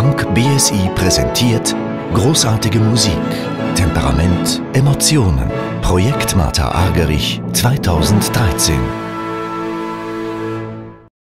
Bank BSI präsentiert großartige Musik, Temperament, Emotionen. Projekt Martha Argerich 2013.